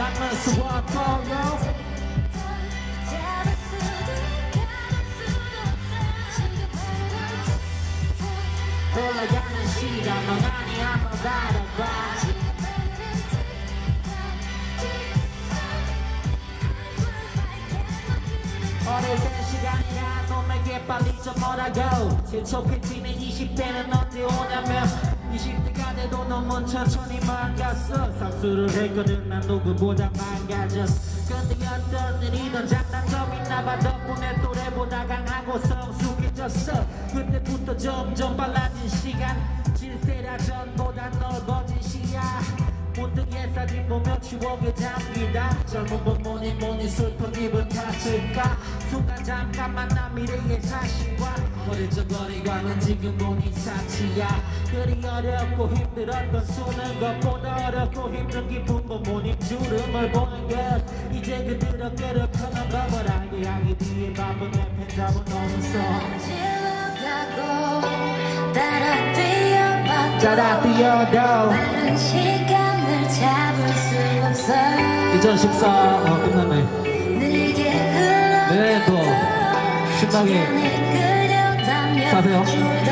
수고하고요. 흘러가는 시간 멍하니 한번 바라봐. 어릴 때 시간이란 놈에게 빨리 좀 오라고. 실속해지는 20대는 언제 오냐면 20대가 돼도 너무 천천히 망갔어. 삼수를 했거든 난 누구보다 망가졌어. 근데 어떤 일이든 장단점 있나봐. 덕분에 또래보다 강하고 성숙해졌어. 그때부터 점점 빨라진 시간. 질세라 전보다 넓어진 시야. 문득 옛 사진 보며 추억에 잠기다. 젊은 법 뭐니 슬픈 기분 탓일까. 순간 잠깐만 난 미래의 자신과 어릴 적 거리과는 지금 보니 사치야. 그리 어렵고 힘들었던 수는 것보다 어렵고 힘든 기쁨도 뭐니 주름을 보는 것. 이제 그들 어깨를 펴는 법을 알게 하기 위해 바쁜 내 펜잡은 어느새 따라 뛰어도 빠른 시간을 잡을 수 없어. 2014 끝났네. 느리게 흘러 네, 또 신나게 사세요.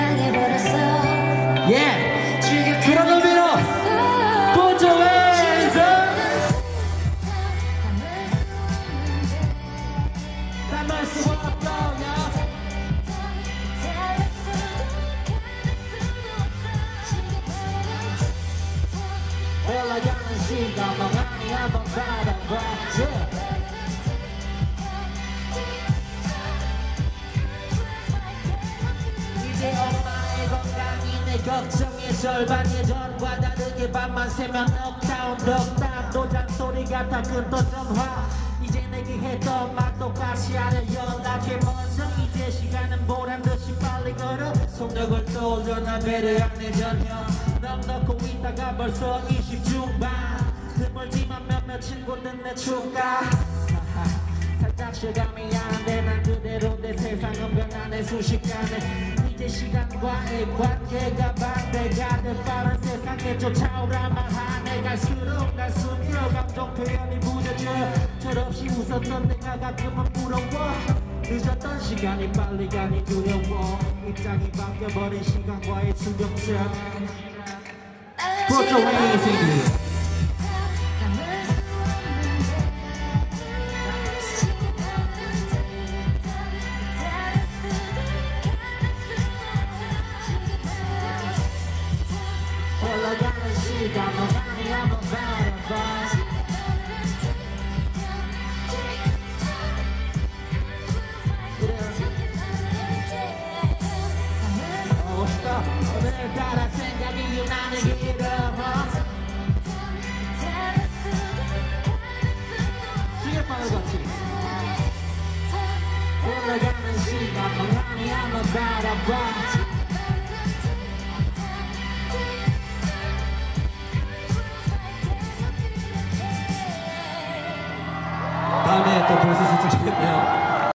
예! 그런 의미로 Put your hands up! 담을 수 없어요. 흘러가는 시간 멍하니 한번 바라봐. 이제 엄마의 건강이 내 걱정의 절반. 예전과 다르게 밤만 새면 넉다운 덕담도 잔소리가 다 끊던 전화. 이제 내게 했던 말 똑같이 하려 연락해 먼저. 이제 시간은 보란듯이 빨리 걸어. 속력을 떠올려 나 배려하네 전혀. 넉넉고 있다가 벌써 20 중반. 드물지만 몇몇 친구들 내 추가. 살짝 실감이 안 돼. 난 그대로 내 세상은 변하네 순식간에. 이제 시간과의 관계가 반대가 돼. 빠른 세상에 쫓아오라만 하네. 갈수록 날 숨겨 감정 표현이 무뎌져. 철없이 웃었던 내가 가끔은 부러워. 늦었던 시간이 빨리 가니 두려워. 입장이 바뀌어버린 시간과의 충격점. Put your hands in it. 흘러가는 시간 멍하니 한번 바라봐. 멋있다. 오늘따라 생각이 유난히 길어. 시계바늘 같이 흘러가는 시간 멍하니 한번 바라봐.